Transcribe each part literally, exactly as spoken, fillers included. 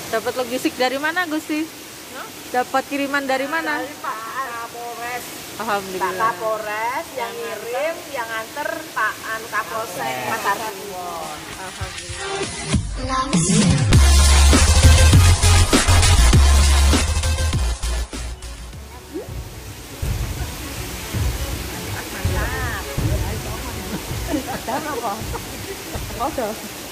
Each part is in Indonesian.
Dapat logistik dari mana, Gusti? No? Dapat kiriman dari mana? Dari Pak Kapolres. Alhamdulillah. Pak Kapolres yang ngirim, yang nganter Pak Anu Kapolsek Pasar Kliwon. Alhamdulillah. Dan apa? Ada.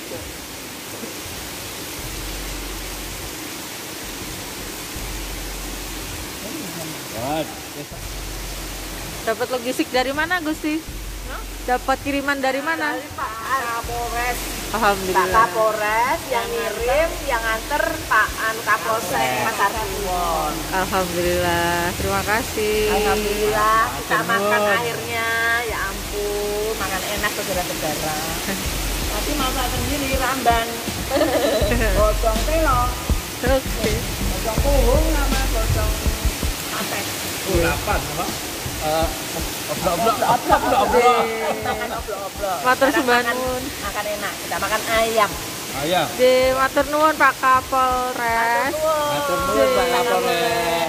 Dapat logistik dari mana, Gusti? No? Dapat kiriman dari mana? Dari Pak Kapolres. Pak Alhamdulillah. Kapolres yang ngirim, yang nganter Pak Anu Kapolsek Pasar Kliwon. Alhamdulillah. Terima kasih. Alhamdulillah kita makan airnya, ya ampun, makan enak saudara-saudara. Tapi masak sendiri ramban. Gotong telong, Oke. gotong puhung sama gotong sate. Delapan apa? Eh, oblok-oblok, oblok-oblok. Makan oblok-oblok. Matur Makan- sembah makan- nuwun. Makan enak, kita makan ayam. Ayam. Di matur nuwun Pak Kapolres. Matur nuwun Pak Kapolres.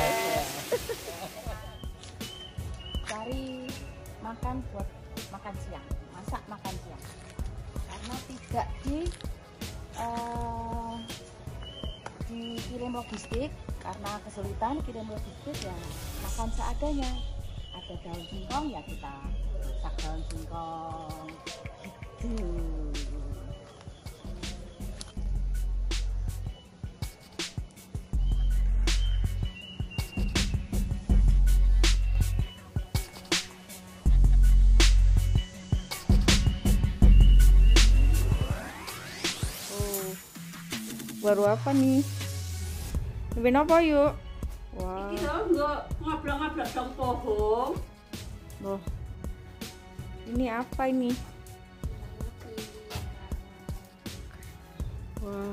Cari makan buat makan siang, masak makan siang, karena tidak di eh, dikirim logistik, karena kesulitan kirim logistik ya makan seadanya. Ada daun singkong ya kita masak daun singkong gitu. Oh. Baru apa nih? Lebih apa yuk? Wah. Iki lho nggo ngoblok-ngoblok dong pohong. Loh. Ini apa ini? Wah.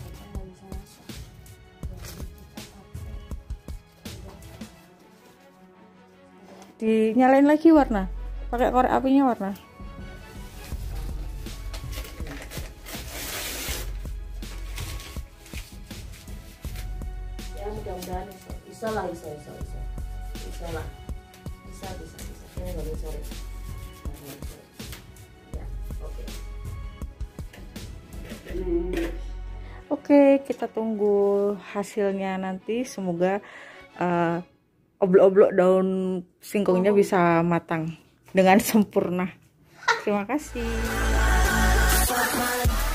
Dinyalain lagi warna. Pakai korek apinya warna. Ya mudah-mudahan bisa, bisa lah, bisa, bisa, bisa, bisa lah, bisa, bisa, bisa. Ini nggak bisa sore. Ya, oke. Oke, kita tunggu hasilnya nanti. Semoga eh, oblok-oblok daun singkongnya bisa matang dengan sempurna. Terima kasih.